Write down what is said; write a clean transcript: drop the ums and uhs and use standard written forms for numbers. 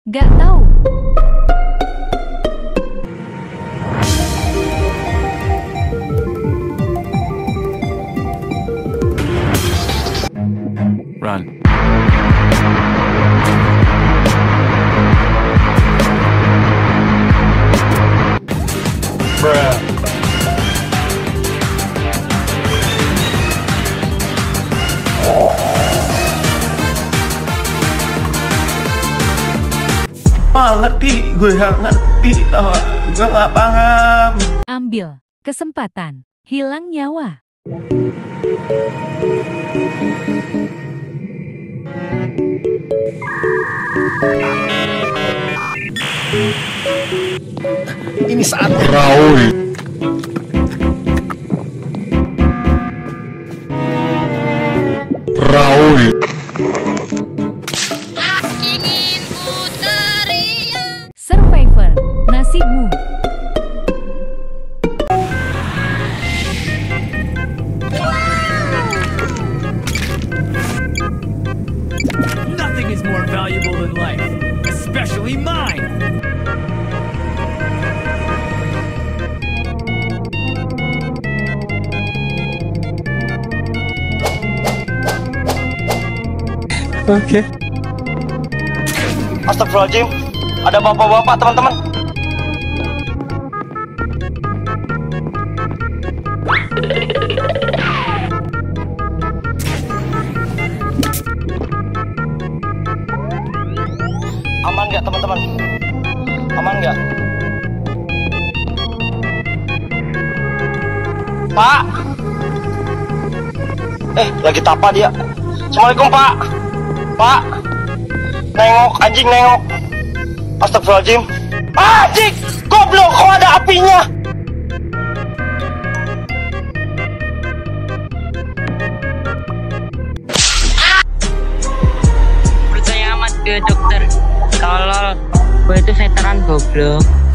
Gak tahu. Run. Bruh. Ngerti, gue gak ngerti, gue gak paham. Ambil kesempatan, hilang nyawa. Ini saatnya. Raul. Raul. Survivor, nasibmu. Nothing is more valuable than life, especially mine. Oke. Astagfirullahaladzim, ada bapak-bapak teman-teman. Aman nggak teman-teman? Aman nggak? Pak? Lagi tapa dia. Assalamualaikum Pak. Pak, nengok anjing nengok. Astagfirullahaladzim. Anjing, goblok, kok ada apinya? Percaya amat ke dokter. Tolol, gue itu veteran goblok.